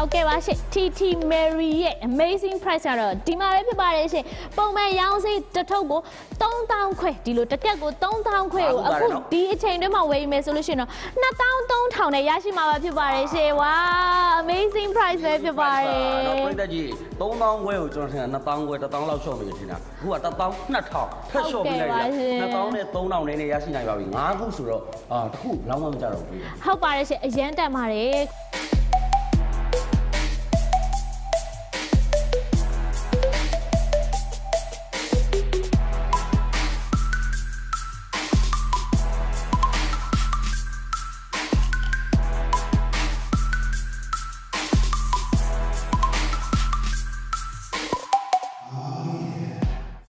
ဟုတ်ကဲ့ပါရှင် TT Mary ရဲ့ amazing price ကတော့ဒီမှာပဲဖြစ်ပါတယ်ရှင်ပုံမှန်ရောင်းစေးတစ်ထုပ်ကို3000ခွဲဒီလိုတစ်ကက်ကို3000ခွဲကိုအခုဒီအချိန်တွင်းမှာဝယ်မယ်ဆိုလို့ရှိရင်တော့2300နဲ့ရရှိမှာပါဖြစ်ပါတယ်ရှင်ဝါ amazing price ပဲဖြစ်ပါတယ်တော့ပြည့်တဲ့ကြီး3000ခွဲကိုကျွန်တော်ထင်တာ2000ခွဲ1000လောက်လျှော့ပေးထင်တာအခုက12000ထက်လျှော့ပေးလိုက်တယ်2000နဲ့3000နဲ့ရရှိနိုင်ပါပြီ5ခုဆိုတော့တစ်ခုလောင်းမမကြတော့ဘူးဟုတ်ပါတယ်ရှင်အရန်တန်ပါတယ်